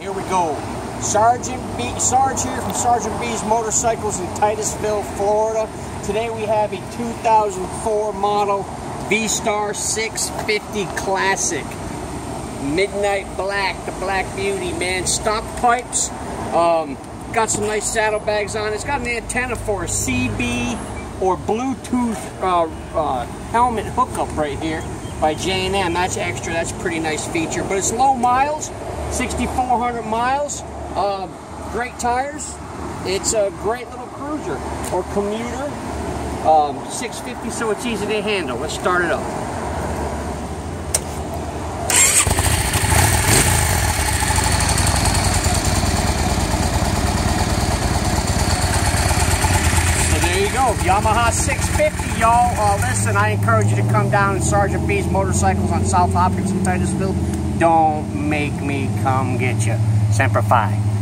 Here we go. Sarge here from Sergeant B's Motorcycles in Titusville, Florida. Today we have a 2004 model V-Star 650 Classic. Midnight black, the Black Beauty, man. Stock pipes. Got some nice saddlebags on it. It's got an antenna for a CB or Bluetooth helmet hookup right here by J&M. That's extra. That's a pretty nice feature. But it's low miles, 6,400 miles. Great tires. It's a great little cruiser or commuter. 650, so it's easy to handle. Let's start it up. Yamaha 650, y'all. Listen, I encourage you to come down to Sergeant B's Motorcycles on South Hopkins in Titusville. Don't make me come get you. Semper Fi.